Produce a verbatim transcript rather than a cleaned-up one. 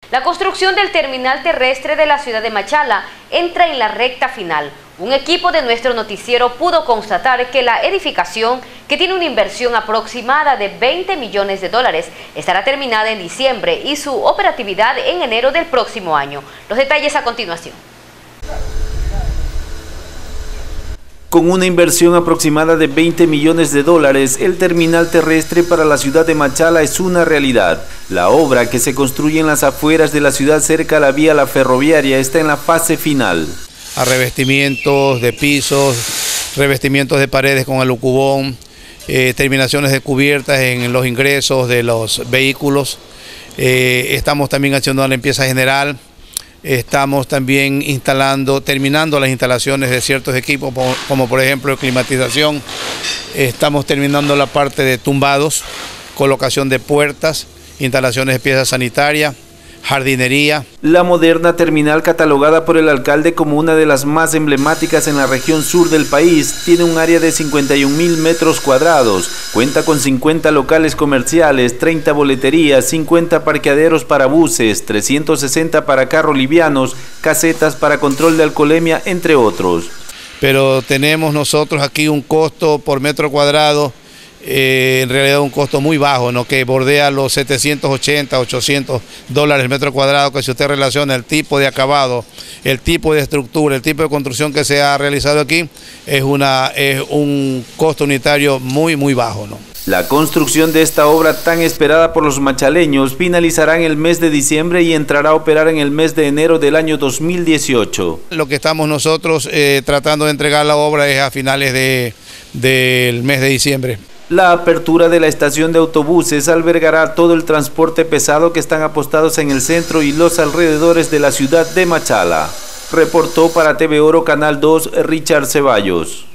La construcción del terminal terrestre de la ciudad de Machala entra en la recta final. Un equipo de nuestro noticiero pudo constatar que la edificación, que tiene una inversión aproximada de veinte millones de dólares, estará terminada en diciembre y su operatividad en enero del próximo año. Los detalles a continuación. Con una inversión aproximada de veinte millones de dólares, el terminal terrestre para la ciudad de Machala es una realidad. La obra, que se construye en las afueras de la ciudad cerca a la vía la ferroviaria, está en la fase final. A revestimientos de pisos, revestimientos de paredes con alucubón, eh, terminaciones de cubiertas en los ingresos de los vehículos. Eh, estamos también haciendo una limpieza general. Estamos también instalando, terminando las instalaciones de ciertos equipos, como, como por ejemplo climatización. Estamos terminando la parte de tumbados, colocación de puertas, instalaciones de piezas sanitarias, jardinería. La moderna terminal, catalogada por el alcalde como una de las más emblemáticas en la región sur del país, tiene un área de cincuenta y un mil metros cuadrados, cuenta con cincuenta locales comerciales, treinta boleterías, cincuenta parqueaderos para buses, trescientos sesenta para carros livianos, casetas para control de alcoholemia, entre otros. Pero tenemos nosotros aquí un costo por metro cuadrado, Eh, en realidad un costo muy bajo, ¿no? Que bordea los setecientos ochenta, ochocientos dólares el metro cuadrado, que si usted relaciona el tipo de acabado, el tipo de estructura, el tipo de construcción que se ha realizado aquí, es, una, es un costo unitario muy, muy bajo, ¿no? La construcción de esta obra tan esperada por los machaleños finalizará en el mes de diciembre y entrará a operar en el mes de enero del año dos mil dieciocho. Lo que estamos nosotros eh, tratando de entregar la obra es a finales de, del mes de diciembre. La apertura de la estación de autobuses albergará todo el transporte pesado que están apostados en el centro y los alrededores de la ciudad de Machala. Reportó para T V Oro Canal dos Richard Ceballos.